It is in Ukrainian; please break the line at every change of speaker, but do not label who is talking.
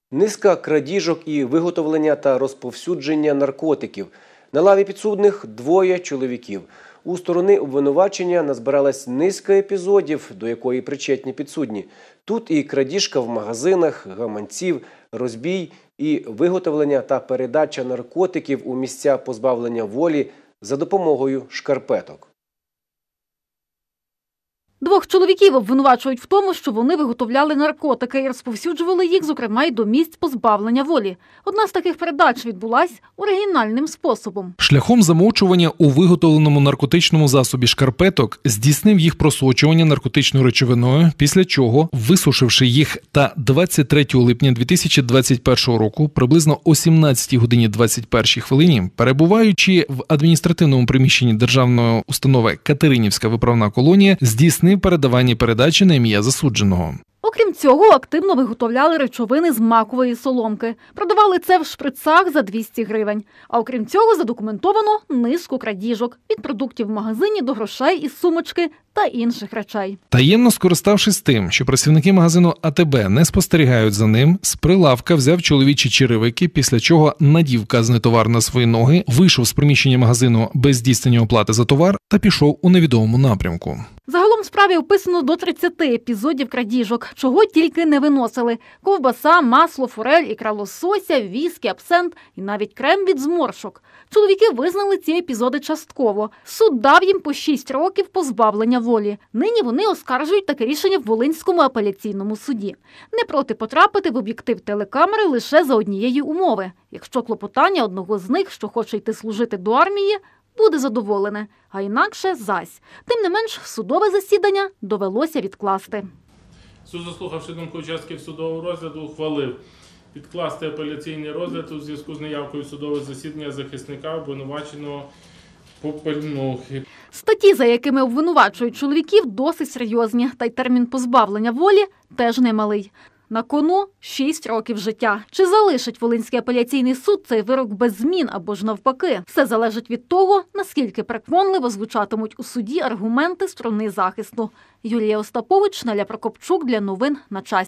Низка крадіжок і виготовлення та розповсюдження наркотиків. На лаві підсудних двоє чоловіків. У сторони обвинувачення назбиралась низка епізодів, до якої причетні підсудні. Тут і крадіжка в магазинах, гаманців, розбій, і виготовлення та передача наркотиків у місця позбавлення волі за допомогою шкарпеток.
Двох чоловіків обвинувачують в тому, що вони виготовляли наркотики і розповсюджували їх, зокрема, й до місць позбавлення волі. Одна з таких передач відбулась оригінальним способом.
Шляхом замовчування у виготовленому наркотичному засобі шкарпеток здійснив їх просочування наркотичною речовиною, після чого, висушивши їх та 23 липня 2021 року, приблизно о 17 годині 21 хвилині, перебуваючи в адміністративному приміщенні державної установи Катеринівська виправна колонія, здійснив передавання передачі на ім'я засудженого.
Окрім цього, активно виготовляли речовини з макової соломки. Продавали це в шприцах за 200 гривень. А окрім цього, задокументовано низку крадіжок. Від продуктів в магазині до грошей із сумочки та інших речей.
Таємно скориставшись тим, що працівники магазину АТБ не спостерігають за ним, з прилавка взяв чоловічі черевики, після чого надів вказаний товар на свої ноги, вийшов з приміщення магазину без здійснення оплати за товар та пішов у невідомому напрямку.
Загалом в справі описано до 30 епізодів крадіжок, чого тільки не виносили. Ковбаса, масло, форель, ікра лосося, віскі, абсент і навіть крем від зморшок. Чоловіки визнали ці епізоди частково. Суд дав їм по 6 років позбавлення волі. Нині вони оскаржують таке рішення в Волинському апеляційному суді. Не проти потрапити в об'єктив телекамери лише за однієї умови. Якщо клопотання одного з них, що хоче йти служити до армії, буде задоволене, а інакше зась. Тим не менш, судове засідання довелося відкласти.
Суд, заслухавши думку учасників судового розгляду, ухвалив відкласти апеляційний розгляд у зв'язку з неявкою судового засідання захисника обвинуваченого Попельнухи.
Статті, за якими обвинувачують чоловіків, досить серйозні, та й термін позбавлення волі теж немалий. На кону 6 років життя. Чи залишить Волинський апеляційний суд цей вирок без змін або ж навпаки? Все залежить від того, наскільки переконливо звучатимуть у суді аргументи сторони захисту. Юлія Остапович, Наля Прокопчук для новин на часі.